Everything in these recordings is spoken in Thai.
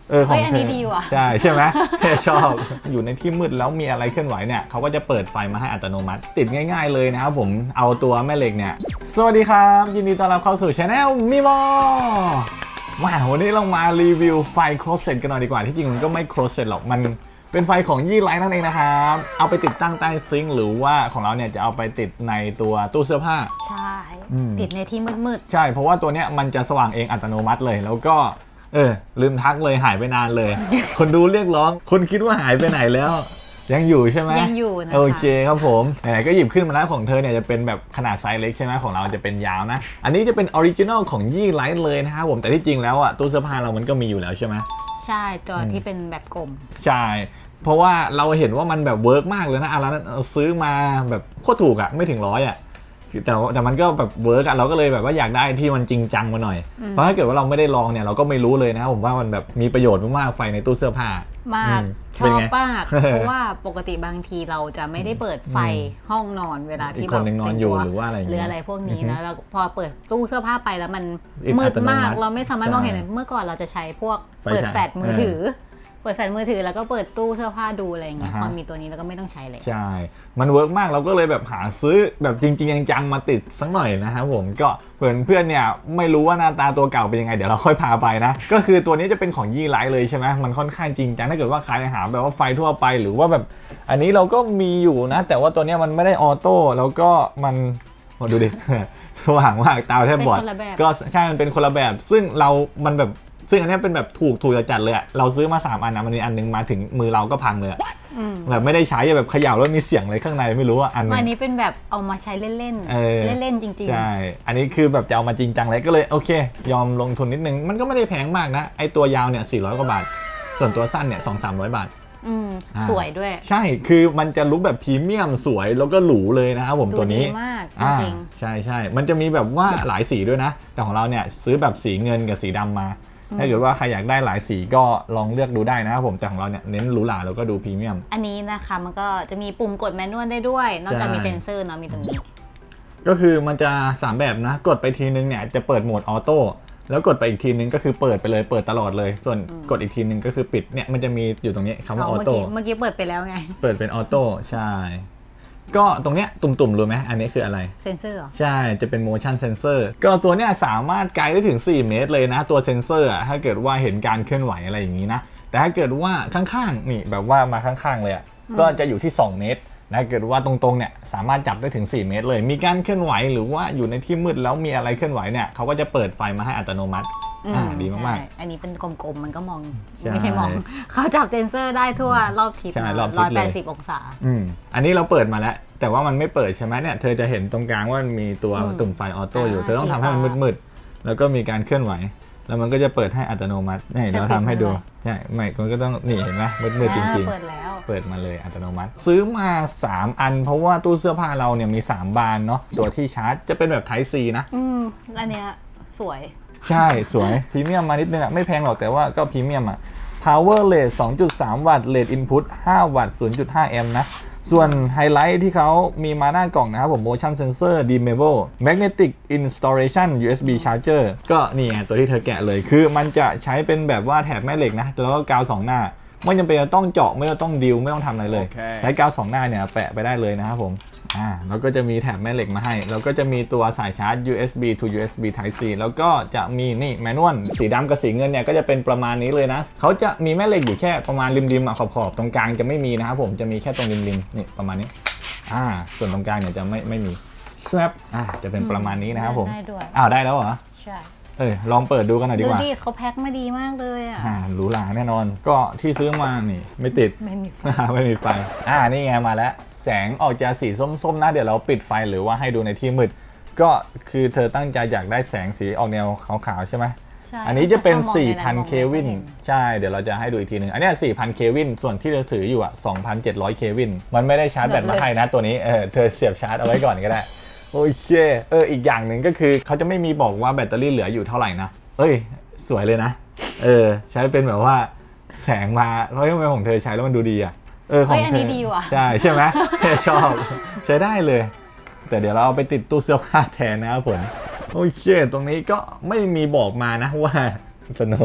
ของเธอใช่ไหมชอบอยู่ในที่มืดแล้วมีอะไรเคลื่อนไหวเนี่ยเขาก็จะเปิดไฟมาให้อัตโนมัติติดง่ายๆเลยนะครับผมเอาตัวแม่เหล็กเนี่ยสวัสดีครับยินดีต้อนรับเข้าสู่ Channel มิโมวันนี้เรามารีวิวไฟโครเซตกันหน่อยดีกว่าที่จริงมันก็ไม่โครเซตหรอกมันเป็นไฟของยี่ไลท์นั่นเองนะครับเอาไปติดตั้งใต้ซิงค์หรือว่าของเราเนี่ยจะเอาไปติดในตัวตู้เสื้อผ้าใช่ติดในที่มืดๆใช่เพราะว่าตัวเนี้ยมันจะสว่างเองอัตโนมัติเลยแล้วก็ลืมทักเลยหายไปนานเลย คนดูเรียกร้องคนคิดว่าหายไปไหนแล้วยังอยู่ใช่ไหมยังอยู่นะคะโอเคครับผมก็หยิบขึ้นมาแล้วของเธอเนี่ยจะเป็นแบบขนาดไซส์เล็กใช่ไหมของเราจะเป็นยาวนะอันนี้จะเป็นออริจินอลของยี่ไลท์เลยนะครับผมแต่ที่จริงแล้วอ่ะตู้เสื้อผ้าเรามันก็มีอยู่แล้วใช่ไหมใช่ตัวที่เป็นแบบกลมใช่เพราะว่าเราเห็นว่ามันแบบเวิร์กมากเลยนะอะไรนั้นซื้อมาแบบโคตรถูกอ่ะไม่ถึง100อ่ะแต่มันก็แบบเวิร์กอะเราก็เลยแบบว่าอยากได้ที่มันจริงจังมาหน่อยเพราะถ้าเกิดว่าเราไม่ได้ลองเนี่ยเราก็ไม่รู้เลยนะผมว่ามันแบบมีประโยชน์มากๆไฟในตู้เสื้อผ้ามากชอบมากเพราะว่าปกติบางทีเราจะไม่ได้เปิดไฟห้องนอนเวลาที่แบบนอนอยู่หรือว่าอะไรหรืออะไรพวกนี้นะแล้วพอเปิดตู้เสื้อผ้าไปแล้วมันมืดมากเราไม่สามารถมองเห็นเมื่อก่อนเราจะใช้พวกเปิดแฟลชมือถือเปิดแฟลชมือถือแล้วก็เปิดตู้เสื้อผ้าดูอะไรอย่างเงี้ยพอมีตัวนี้แล้วก็ไม่ต้องใช้เลยใช่มันเวิร์กมากเราก็เลยแบบหาซื้อแบบจริงๆจังๆมาติดสักหน่อยนะครับผมก็เพื่อนเนี่ยไม่รู้ว่าหน้าตาตัวเก่าเป็นยังไงเดี๋ยวเราค่อยพาไปนะก็คือตัวนี้จะเป็นของยี่ไลท์เลยใช่ไหมมันค่อนข้างจริงจังถ้าเกิดว่าใครหาแบบว่าไฟทั่วไปหรือว่าแบบอันนี้เราก็มีอยู่นะแต่ว่าตัวนี้มันไม่ได้ออโต้แล้วก็มันดูดิสว่างมากตาแทบบอดก็ใช่มันเป็นคนละแบบซึ่งซึ่งอันนี้เป็นแบบถูกจัดเลยอะเราซื้อมา3อันนะมันมีอันนึงมาถึงมือเราก็พังเลยแบบไม่ได้ใช้แบบเขย่าแล้วมีเสียงอะไรข้างในไม่รู้ว่าอันนี้เป็นแบบเอามาใช้เล่นๆจริงๆใช่อันนี้คือแบบจะเอามาจริงจังเลยก็เลยโอเคยอมลงทุนนิดนึงมันก็ไม่ได้แพงมากนะไอตัวยาวเนี่ย400 กว่าบาทส่วนตัวสั้นเนี่ย200-300 บาทสวยด้วยใช่คือมันจะลุคแบบพรีเมียมสวยแล้วก็หรูเลยนะครับผมตัวนี้ดีมากจริงใช่มันจะมีแบบว่าหลายสีด้วยนะแต่ของเราเนี่ยซื้อแบบสีเงินกับสีดำมาถ้าเกิดว่าใครอยากได้หลายสีก็ลองเลือกดูได้นะครับผมแต่ของเราเนี่ยเน้นหรูหราแล้วก็ดูพรีเมียมอันนี้นะคะมันก็จะมีปุ่มกดแมนนวลได้ด้วยนอกจากมีเซ็นเซอร์เนาะมีตรงนี้ก็คือมันจะ3แบบนะกดไปทีนึงเนี่ยจะเปิดโหมดออโต้แล้วกดไปอีกทีนึงก็คือเปิดไปเลยเปิดตลอดเลยส่วนกดอีกทีนึงก็คือปิดเนี่ยมันจะมีอยู่ตรงนี้คำว่าออโต้เมื่อกี้เปิดไปแล้วไงเปิดเป็นออโต้ใช่ก็ตรงเนี้ยตุ่มๆรู้ไหมอันนี้คืออะไรเซนเซอร์ใช่จะเป็น motion sensor ก็ตัวเนี้ยสามารถไกลได้ถึง4 เมตรเลยนะตัวเซนเซอร์ถ้าเกิดว่าเห็นการเคลื่อนไหวอะไรอย่างนี้นะแต่ถ้าเกิดว่าข้างๆนี่แบบว่ามาข้างๆเลยก็จะอยู่ที่2 เมตรถ้าเกิดว่าตรงๆเนี่ยสามารถจับได้ถึง4 เมตรเลยมีการเคลื่อนไหวหรือว่าอยู่ในที่มืดแล้วมีอะไรเคลื่อนไหวเนี่ยเขาก็จะเปิดไฟมาให้อัตโนมัติดีมากๆอันนี้เป็นกลมๆมันก็มองไม่ใช่มองเขาจับเซนเซอร์ได้ทั่วรอบทิศ180 องศาอันนี้เราเปิดมาแล้วแต่ว่ามันไม่เปิดใช่ไหมเนี่ยเธอจะเห็นตรงกลางว่ามันมีตัวตุ่มไฟออโต้อยู่เธอต้องทำให้มันมืดๆแล้วก็มีการเคลื่อนไหวแล้วมันก็จะเปิดให้อัตโนมัตินี่เราทำให้ดูใช่ไม่มันก็ต้องนี่เห็นไหมมืดๆจริงๆเปิดมาเลยอัตโนมัติซื้อมา3 อันเพราะว่าตู้เสื้อผ้าเราเนี่ยมี3 บานเนาะตัวที่ชาร์จจะเป็นแบบ Type C นะอันเนี้ยสวยใช่สวยพรีเมียมมานิดนึงไม่แพงหรอกแต่ว่าก็พรีเมียมpower rate 2.3 วัตต์ rate input 5 วัตต์ 0.5 แอมป์นะส่วนไฮไลท์ที่เขามีมาหน้ากล่องนะครับผม motion sensor dimmable magnetic installation USB charger ก็นี่ไงตัวที่เธอแกะเลยคือมันจะใช้เป็นแบบว่าแถบแม่เหล็กนะแล้วก็กาว2 หน้าไม่จำเป็นจะต้องเจาะไม่ต้องดิวไม่ต้องทำอะไรเลยใช้กาว2 หน้าเนี่ยแปะไปได้เลยนะครับผมแล้วก็จะมีแถบแม่เหล็กมาให้แล้วก็จะมีตัวสายชาร์จ USB to USB Type C แล้วก็จะมีนี่แมนนวลสีดำกับสีเงินเนี่ยก็จะเป็นประมาณนี้เลยนะเขาจะมีแม่เหล็กอยู่แค่ประมาณริมๆขอบๆตรงกลางจะไม่มีนะครับผมจะมีแค่ตรงริมๆนี่ประมาณนี้ส่วนตรงกลางเนี่ยจะไม่มีครับจะเป็นประมาณนี้นะครับผมได้แล้วเหรอใช่ลองเปิดดูกันหน่อยดีกว่าดูดิเขาแพ็คมาดีมากเลยหรูหราแน่นอนก็ที่ซื้อมานี่ไม่ติดไม่มีไฟนี่ไงมาแล้วแสงออกจะสีส้มๆนะเดี๋ยวเราปิดไฟหรือว่าให้ดูในที่มืดก็คือเธอตั้งใจอยากได้แสงสีออกแนวขาวๆใช่ไหมอันนี้จะเป็น 4,000 เควินใช่เดี๋ยวเราจะให้ดูอีกทีหนึ่งอันนี้ 4,000 เควินส่วนที่เราถืออยู่2,700 เควินมันไม่ได้ชาร์จแบตมาให้นะตัวนี้เธอเสียบชาร์จเอาไว้ก่อนก็ได้โอเคอีกอย่างหนึ่งก็คือเขาจะไม่มีบอกว่าแบตเตอรี่เหลืออยู่เท่าไหร่นะสวยเลยนะใช้เป็นแบบว่าแสงมาเพราะทำไมของเธอใช้แล้วมันดูดีของเธอใช่ไหมชอบใช้ได้เลยแต่เดี๋ยวเราเอาไปติดตู้เสื้อผ้าแทนนะครับผมโอเคตรงนี้ก็ไม่มีบอกมานะว่าสนุก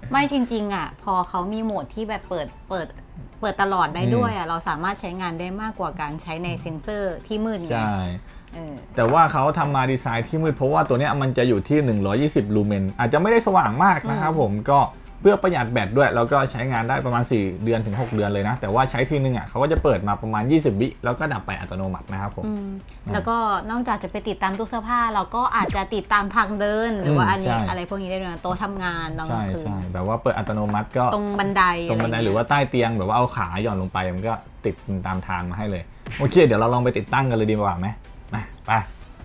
ไม่จริงๆอ่ะพอเขามีโหมดที่แบบเปิดตลอดได้ด้วยอ่ะเราสามารถใช้งานได้มากกว่าการใช้ในเซ็นเซอร์ที่มืดไงใช่แต่ว่าเขาทำมาดีไซน์ที่มืดเพราะว่าตัวนี้มันจะอยู่ที่120ลูเมนอาจจะไม่ได้สว่างมากนะครับผมก็เพื่อประหยัดแบตด้วยแล้วก็ใช้งานได้ประมาณ4 เดือนถึง 6 เดือนเลยนะแต่ว่าใช้ทีนึงอ่ะเขาก็จะเปิดมาประมาณ20 วิแล้วก็ดับไปอัตโนมัตินะครับผมแล้วก็นอกจากจะไปติดตามตู้เสื้อผ้าเราก็อาจจะติดตามทางเดินหรือว่าอันนี้อะไรพวกนี้ได้ด้วยนะโต๊ะทำงานตอนกลางคืนใช่แบบว่าเปิดอัตโนมัติก็ตรงบันไดหรือว่าใต้เตียงแบบว่าเอาขาหย่อนลงไปมันก็ติดตามทางมาให้เลยโอเคเดี๋ยวเราลองไปติดตั้งกันเลยดีกว่าไหมไป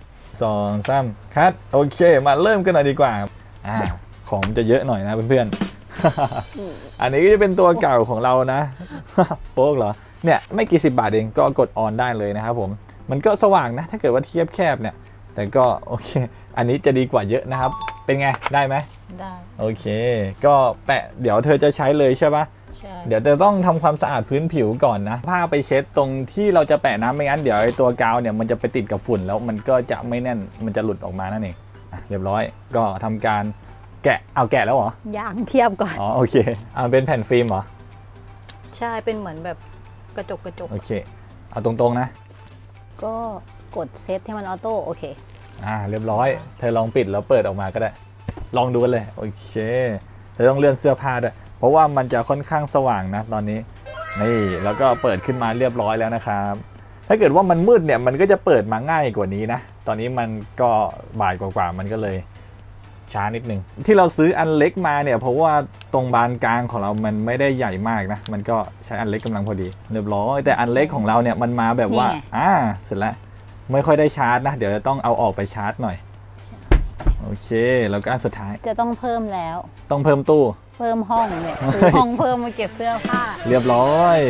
2 3คัดโอเคมาเริ่มกันหน่อยดีกว่าของจะเยอะหน่อยนะเพื่อนๆอันนี้ก็จะเป็นตัวเก่าของเรานะโป๊กเหรอเนี่ยไม่กี่10 บาทเองก็กดออนได้เลยนะครับผมมันก็สว่างนะถ้าเกิดว่าเทียบแคบเนี่ยแต่ก็โอเคอันนี้จะดีกว่าเยอะนะครับเป็นไงได้ไหมได้โอเคก็แปะเดี๋ยวเธอจะใช้เลยใช่ปะเดี๋ยวจะต้องทำความสะอาดพื้นผิวก่อนนะผ้าไปเช็ดตรงที่เราจะแปะน้ำไม่งั้นเดี๋ยวไอ้ตัวกาวเนี่ยมันจะไปติดกับฝุ่นแล้วมันก็จะไม่แน่นมันจะหลุดออกมานั่นเองเรียบร้อยก็ทำการแกะแล้วเหรออย่างเทียบก่อนอ๋อโอเคเป็นแผ่นฟิล์มเหรอใช่เป็นเหมือนแบบกระจกโอเคเอาตรงๆนะก็กดเซตให้มันออโต้โอเคเรียบร้อยเธอลองปิดแล้วเปิดออกมาก็ได้ลองดูกันเลยโอเคเธอต้องเลื่อนเสื้อผ้าด้วยเพราะว่ามันจะค่อนข้างสว่างนะตอนนี้นี่แล้วก็เปิดขึ้นมาเรียบร้อยแล้วนะครับถ้าเกิดว่ามันมืดเนี่ยมันก็จะเปิดมาง่ายกว่านี้นะตอนนี้มันก็บ่ายกว่ามันก็เลยช้านิดนึงที่เราซื้ออันเล็กมาเนี่ยเพราะว่าตรงบานกลางของเรามันไม่ได้ใหญ่มากนะมันก็ใช้อันเล็กกำลังพอดีเรียบร้อยแต่อันเล็กของเราเนี่ยมันมาแบบว่าเสร็จแล้วไม่ค่อยได้ชาร์จนะเดี๋ยวจะต้องเอาออกไปชาร์จหน่อยโอเคแล้วก็อันสุดท้ายจะต้องเพิ่มแล้วต้องเพิ่มตู้เพิ่มห้องเนี่ยห้องเพิ่มมาเก็บเสื้อผ้าเรียบร้อย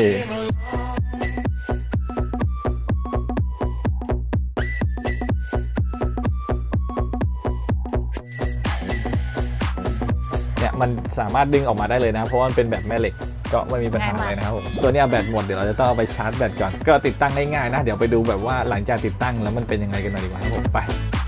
เนี่ยมันสามารถดึงออกมาได้เลยนะเพราะว่ามันเป็นแบบแม่เหล็กก็ไม่มีปัญหาอะไรนะครับผมตัวนี้แบตหมดเดี๋ยวเราจะต้องเอาไปชาร์จแบตก่อนก็ติดตั้งง่ายๆนะเดี๋ยวไปดูแบบว่าหลังจากติดตั้งแล้วมันเป็นยังไงกันหน่อยดีกว่าครับผมไป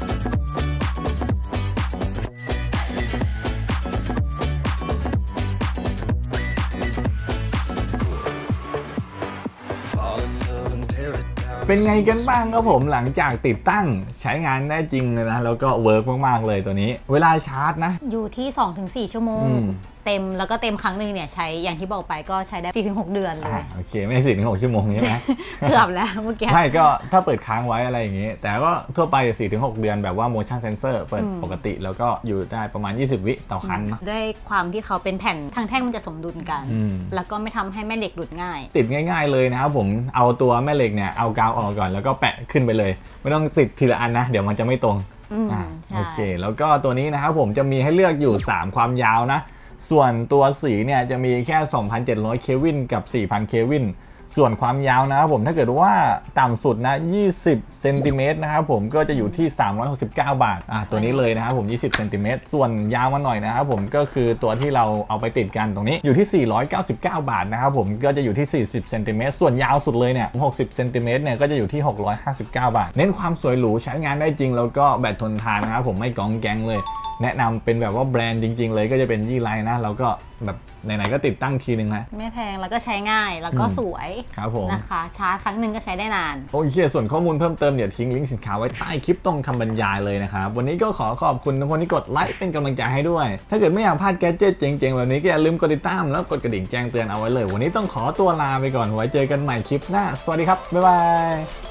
เป็นไงกันบ้างครับผมหลังจากติดตั้งใช้งานได้จริงเลยนะแล้วก็เวิร์กมากๆเลยตัวนี้เวลาชาร์จนะอยู่ที่ 2-4 ชั่วโมงเต็มแล้วก็เต็มครั้งหนึ่งเนี่ยใช้อย่างที่บอกไปก็ใช้ได้ 4-6 เดือนเลยโอเคไม่ 4-6 ชั่วโมงใช่ไหมเกือบแล้วเมื่อกี้ไม่ก็ถ้าเปิดค้างไว้อะไรอย่างงี้แต่ก็ทั่วไป 4-6 เดือนแบบว่า motion sensor เปิดปกติแล้วก็อยู่ได้ประมาณ20 วิต่อครั้งด้วยความที่เขาเป็นแผ่นทางแท่งมันจะสมดุลกันแล้วก็ไม่ทำให้แม่เหล็กหลุดง่ายติดง่ายๆเลยนะครับผมเอาตัวแม่เหล็กเนี่ยเอากาวออกก่อนแล้วก็แปะขึ้นไปเลยไม่ต้องติดทีละอันนะเดี๋ยวมันจะไม่ตรงโอเคแล้วก็ตัวนี้นะครับผมจะมีให้เลือกอยู่3ความยาวนะส่วนตัวสีเนี่ยจะมีแค่ 2,700 เคลวินกับ 4,000 เคลวินส่วนความยาวนะครับผมถ้าเกิดว่าต่ำสุดนะ20 เซนติเมตรนะครับผมก็จะอยู่ที่369 บาทตัวนี้เลยนะครับผม20 เซนติเมตรส่วนยาวมาหน่อยนะครับผมก็คือตัวที่เราเอาไปติดกันตรงนี้อยู่ที่499 บาทนะครับผมก็จะอยู่ที่40 เซนติเมตรส่วนยาวสุดเลยเนี่ย60 เซนติเมตรเนี่ยก็จะอยู่ที่659 บาทเน้นความสวยหรูใช้งานได้จริงแล้วก็แบตทนทานนะครับผมไม่กองแกงเลยแนะนำเป็นแบบว่าแบรนด์จริงๆเลยก็จะเป็นยี่ไลนะแล้วก็แบบไหนๆก็ติดตั้งทีนึงนะไม่แพงแล้วก็ใช้ง่ายแล้วก็สวยครับผมนะคะชาร์จครั้งหนึ่งก็ใช้ได้นานโอเคส่วนข้อมูลเพิ่มเติมเดี๋ยวทิ้งลิงก์สินค้าไว้ใต้คลิปตรงคำบรรยายเลยนะครับวันนี้ก็ขอขอบคุณทุกคนที่กดไลค์เป็นกำลังใจให้ด้วยถ้าเกิดไม่อยากพลาดแกดเจ็ตเจ๋งๆแบบนี้ก็อย่าลืมกดติดตามแล้วกดกระดิ่งแจ้งเตือนเอาไว้เลยวันนี้ต้องขอตัวลาไปก่อนไว้เจอกันใหม่คลิปหน้าสวัสดีครับบ๊ายบาย